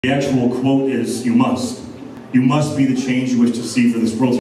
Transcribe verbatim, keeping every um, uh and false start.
The actual quote is, "You must. You must be the change you wish to see for this world."